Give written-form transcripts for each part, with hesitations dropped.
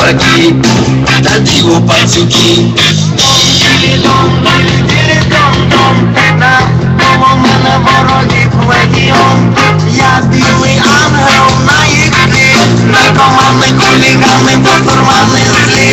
кулаки та диво пацюки. Навколо мене ворогів легіон. Я білий ангел на їх тлі, наркомани, хулігани, бусурмани злі.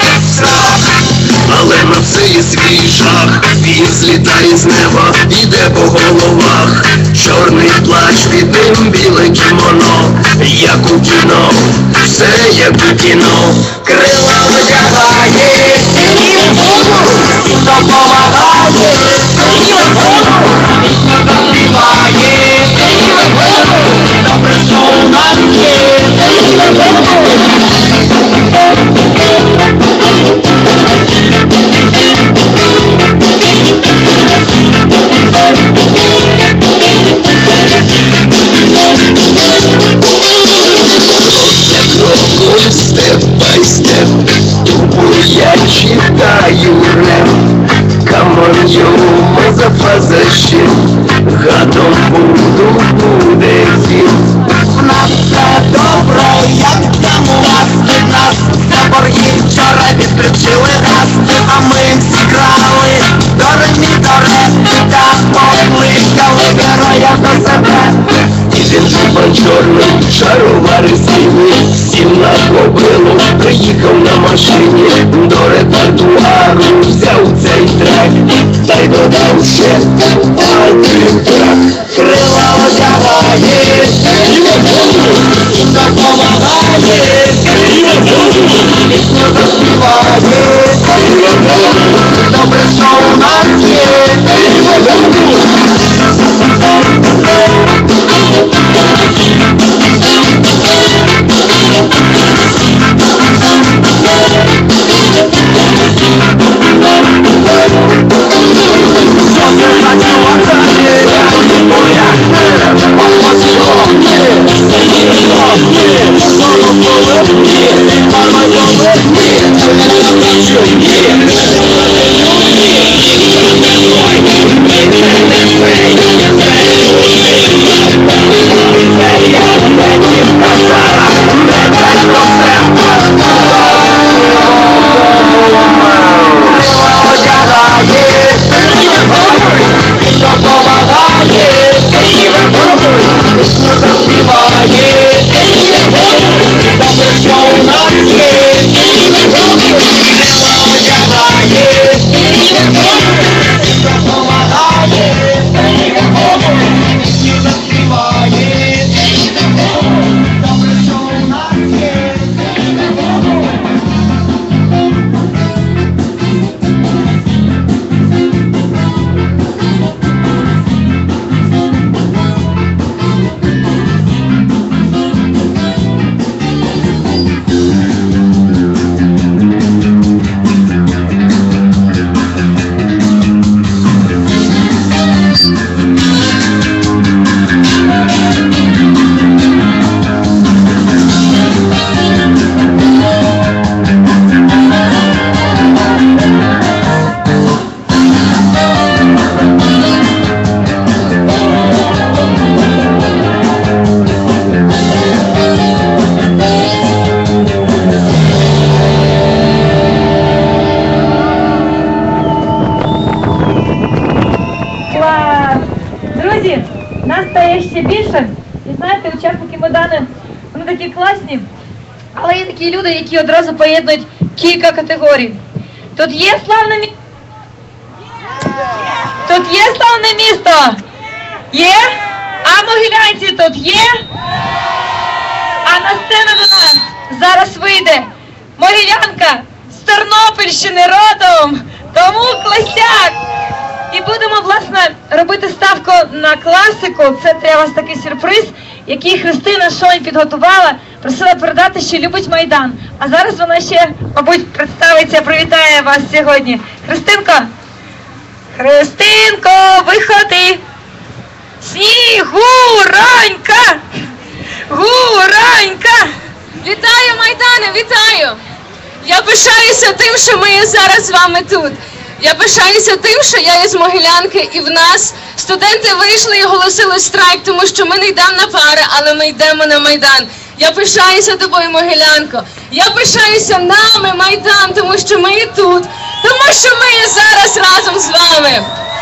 Але на це є свій жах, він злітає з неба, іде по головах. Чорний плащ, під ним біле кімоно, як у кіно, все як у кіно. Крила одягає, і Богу допомагає, і Богу вічно заспіває, і Богу добре, що у нас є, і Богу. Степ бай степ, тупо я читаю реп. Come on, you motherfucker shit, гадом буду, буде хіт. В нас все добре, як там у вас, від нас за борги вчора відключили газ. А ми всі крали до ремі, до ре, та покликали героя до себе. І він жупан чорний, шаровари сіли, сів на кобилу, приїхав на машині, до репертуару взяв цей трек, та й додав ще один трек. Крила одягає, і Богу допомагає, і Богу вічно заспіває, і Богу добре, що у нас є, і Богу. Нас стає ще більше, і знаєте, учасники Майдану, вони такі класні, але є такі люди, які одразу поєднують кілька категорій. Тут є славне місто? Тут є славне місто? Є? А могилянці тут є? А на сцену до нас зараз вийде могилянка з Тернопільщини родом, тому класяк! І будемо, власне, робити ставку на класику. Це для вас такий сюрприз, який Христина Шонь підготувала, просила передати, що любить Майдан. А зараз вона ще, мабуть, представиться, привітає вас сьогодні. Христинко! Христинко, виходи! Снігуронька! Гуронька! Вітаю, Майдане, вітаю! Я пишаюся тим, що ми зараз з вами тут. Я пишаюся тим, що я із Могилянки, і в нас студенти вийшли і оголосили страйк, тому що ми не йдемо на пари, але ми йдемо на Майдан. Я пишаюся тобою, Могилянко. Я пишаюся нами, Майдан, тому що ми і тут. Тому що ми і зараз разом з вами.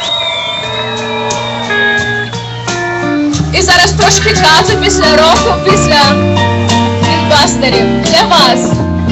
І зараз трошки часу після року, після Фінбастерів для вас.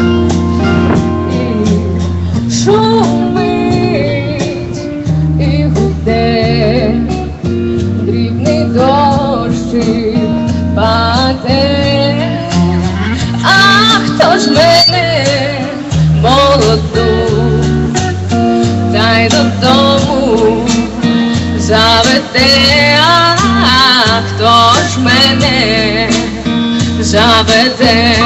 Шумить і гуде, дрібний дощик паде. А хто ж мене молоду та й додому заведе? А хто ж мене заведе?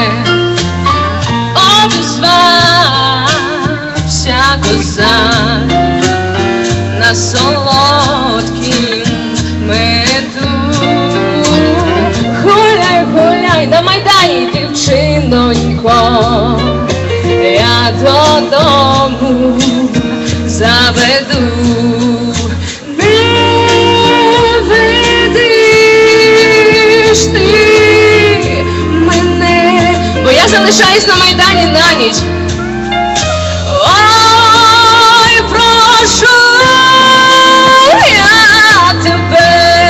Обізвався козак на солодкім меду. Гуляй, гуляй на Майдані, дівчинонько, я додому заведу. Не ведиш ти мене, бо я залишаюсь на Майдані на ніч. Ой, прошу я тебе.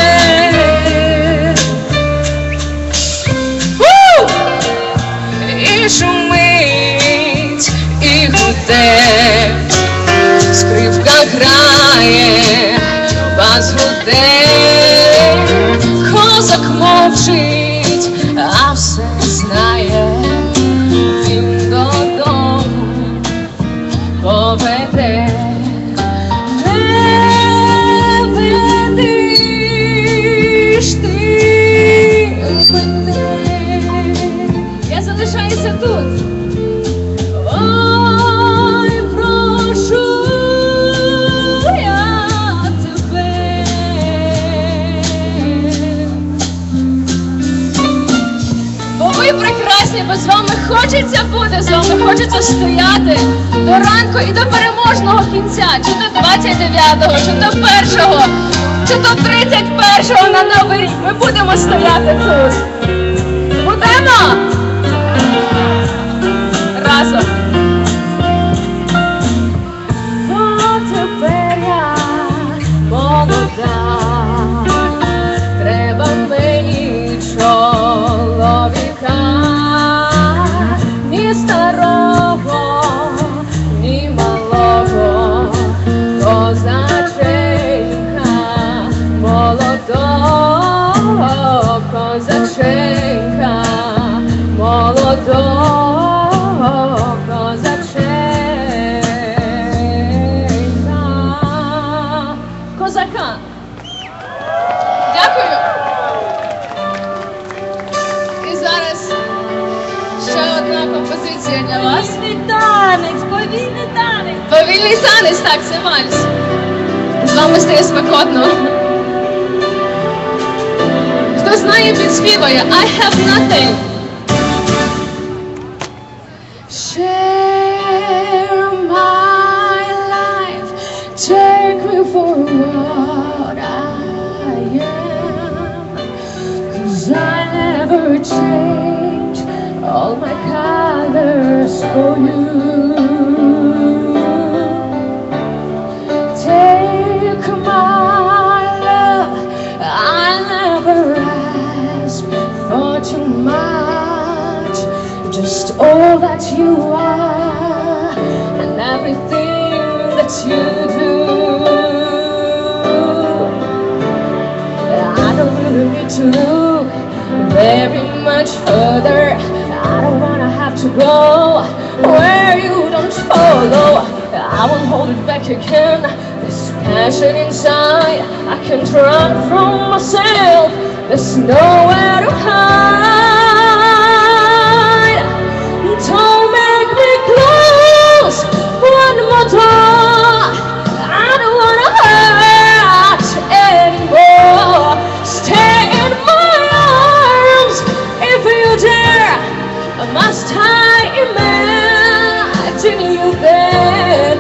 І шумить, і гуде, скрипка грає, бас гуде, козак мовчить, а все знає, він додому поведе. Не ведиш ти мене, я залишаюся тут. Ой, прошу я тебе. Бо ви прекрасні, бо з вами хочеться бути, з вами хочеться стояти до ранку і до переможного кінця, чи то 29-го, чи то 1-го, чи то 31-го на Новий рік. Ми будемо стояти тут. Будемо? Разом. Бо тепер я молода, треба мені чоловіка, ні старого, ні малого, козаченька молодого, козаченька молодого, козаченька, козака. Дякую. І зараз ще одна композиція для вас. Повільний танець, повільний танець. Повільний танець, так, це вальс. З вами стає спекотно. Хто знає, підспіває I have nothing. Share my life, take me for what I am, 'cause I never change all my colors for you. Take my love, I never ask for too much, just all that you are and everything that you do. I don't really need to look very much further. I don't wanna have to go where you don't follow. I won't hold it back again. This passion inside, I can't run from myself. There's nowhere to hide. Don't make me close one more door. I don't wanna hurt anymore. Stay in my arms if you dare. Must I imagine you there?